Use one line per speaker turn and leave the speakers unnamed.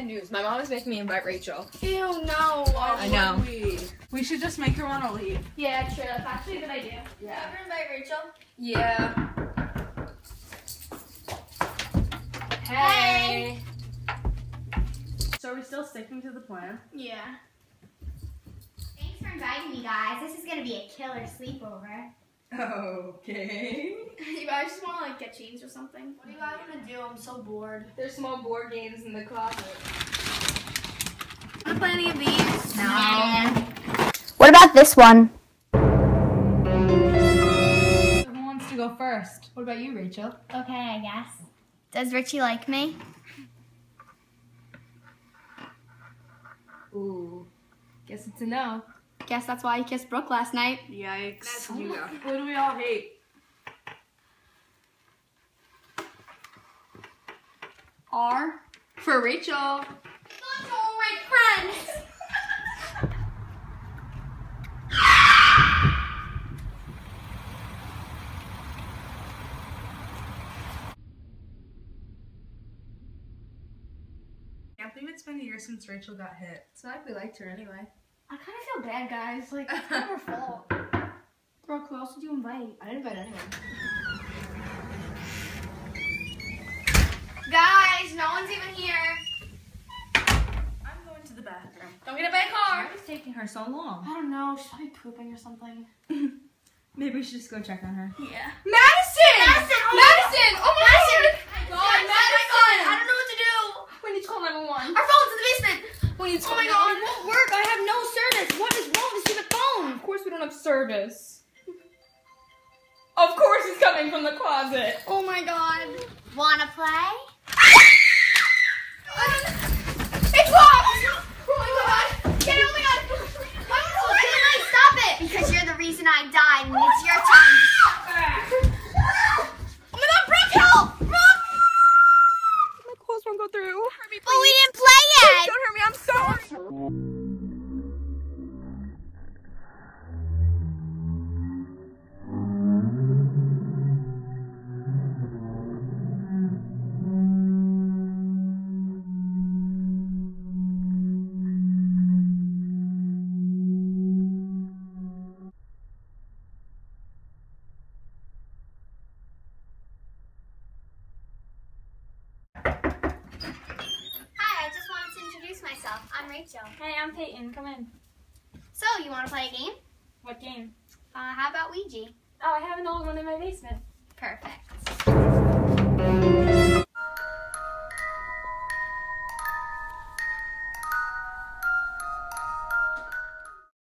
news. My mom is making me invite Rachel.
Ew, no.
I know.
We should just make her want to leave.
Yeah, true. That's actually a good idea.
Yeah.
Ever invite Rachel?
Yeah.
Hey.
So are we still sticking to the plan?
Yeah.
Thanks for inviting me, guys. This is gonna be a killer sleepover.
Okay.
You guys just want to like get changed or something? What are you guys gonna do? I'm so bored.
There's small board games in the closet.
Wanna play any of these?
No.
What about this one?
Who wants to go first? What about you, Rachel?
Okay, I guess. Does Richie like me?
Ooh. Guess it's a no.
Guess that's why he kissed Brooke last night.
Yikes.
Yeah.
Who do we all hate?
R for Rachel.
That's all my friends.
Can't believe it's been a year since Rachel got hit.
It's not like we liked her anyway.
I kind of feel bad, guys. Like, it's not her fault. Brooke, who else did you invite?
I didn't invite anyone.
Guys, no one's even here.
I'm going to the bathroom.
Don't get a bad car.
Why is it taking her so long?
I don't know. She's probably pooping or something.
Maybe we should just go check on her.
Yeah.
Madison!
Madison!
Madison! Oh my
God,
Madison!
I don't know what to do.
We need to call 911.
Our phone's in the basement.
We need to
Oh my God, it won't work. I have no service. What is wrong with the phone?
Of course we don't have service. Of course it's coming from the closet.
Oh my God.
Wanna play?
It's locked. Oh my God. Get it. Oh my God.
Stop it! Because you're the reason I died, and it's your time.
Oh my God, Brooke, help! Brooke!
My clothes won't go through. Hurt me,
But we didn't play yet.
Don't hurt me, I'm sorry.
Hi, I just wanted to introduce myself. I'm Rachel.
Hey, I'm Peyton. Come in.
So, you want to play a game?
What game?
How about Ouija?
Oh, I have an old one in my basement.
Perfect.